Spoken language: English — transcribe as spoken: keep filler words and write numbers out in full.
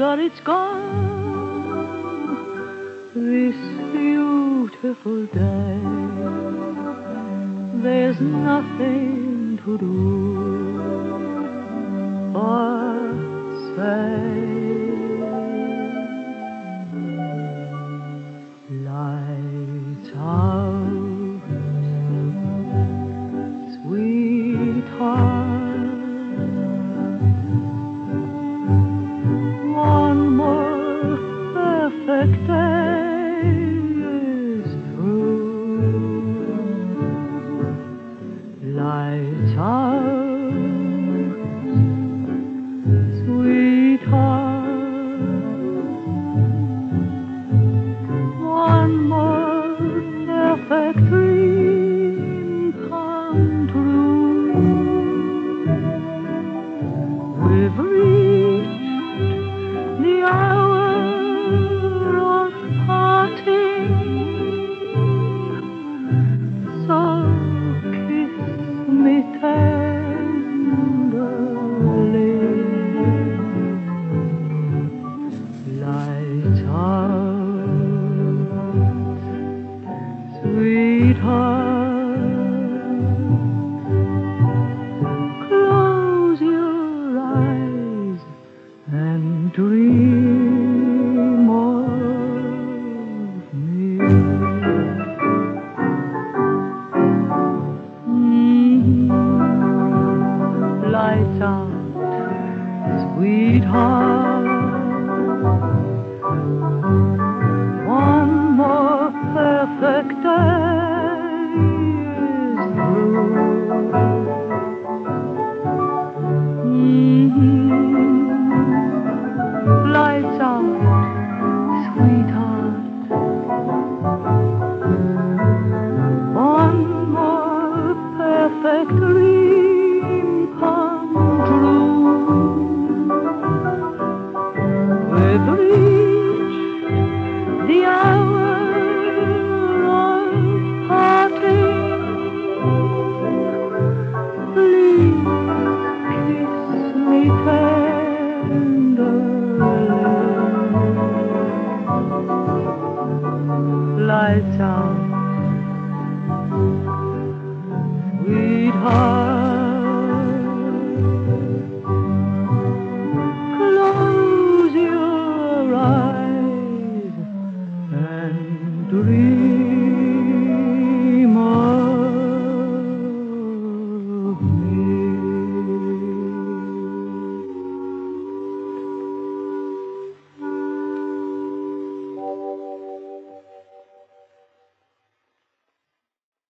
that it's gone, this beautiful day. There's nothing to do but say, lights out, sweetheart. One more perfect day is through. Lights out, sweetheart. One more perfect dream come true. We've reached the hour of parting, so kiss me tenderly. Lights out, sweetheart. Close your eyes and dream of me. Mm-hmm. Lights out, sweetheart. One more perfect day is through. Mm-hmm. Lights out, sweetheart. One more perfect dream come true. We've reached the hour of parting. Please kiss me tenderly. Lights out,